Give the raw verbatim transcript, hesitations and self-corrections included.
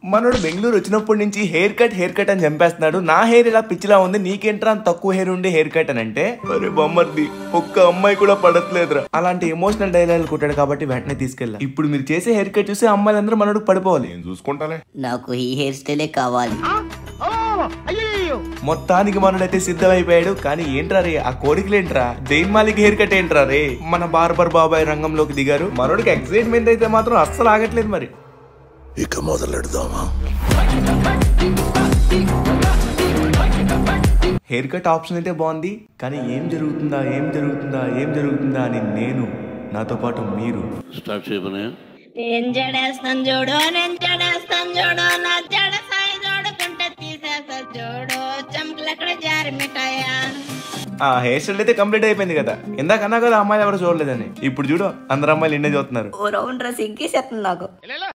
మనోడు బెంగళూరు వచ్చినప్పటి నుంచి హెయిర్ కట్ హెయిర్ కట్ అని చంపేస్తున్నాడు. నా హెయిర్ ఇలా పిచ్చిలా ఉంది, నీకేంట్రా అని తక్కువ హెయిర్ ఉండే హెయిర్ కట్ అని అంటే, అరే బొమ్మర్ది ఒక్క అమ్మాయి కూడా పడట్లేదురా అలాంటి ఎమోషనల్ డైలాగులు కొట్టాడు. కాబట్టి వెంటనే తీసుకెళ్ళా. ఇప్పుడు మీరు చేసే హెయిర్ కట్ చూసి అమ్మాయిలందరూ మనోడు పడిపోవాలి. నేను చూసుకుంటానే, నాకు ఈ హెయిర్ స్టైలే కావాలి. మొత్తానికి మనోడైతే సిద్ధమైపోయాడు. కానీ ఏంట్రా రే ఆ కోరికలేంట్రా, జైన్ మాలిక్ హెయిర్ కట్ ఏంట్రా రే. మన బార్బర్ బాబాయ్ రంగంలోకి దిగారు. మనోడికి ఎక్సైట్మెంట్ అయితే మాత్రం అస్సలు ఆగట్లేదు. మరి ఇక మొదలెడదామా? హెయిర్ కట్ ఆప్షన్ అయితే బాగుంది, కానీ ఏం జరుగుతుందా ఏం జరుగుతుందా ఏం జరుగుతుందా అని నేను, నాతో పాటు మీరు స్టార్ట్ చేయబోయే. నేను జడేస్తాను చూడు, నేను జడేస్తాను చూడు, నా జడ సాయి చూడుకుంటే తీసేస్తా చూడు, చంకలు ఎక్కడ జారి మిఠాయా. ఆ హెయిర్ స్టైల్ అయితే కంప్లీట్ అయిపోయింది కదా. ఇందాక అన్నా కదా అమ్మాయిలు ఎవరు చూడలేదని. ఇప్పుడు చూడు అందరు అమ్మాయిలు ఇండే చూస్తున్నారు. ఓ రౌండ్ డ్రెస్ ఇంకేసేస్తుంది నాకు.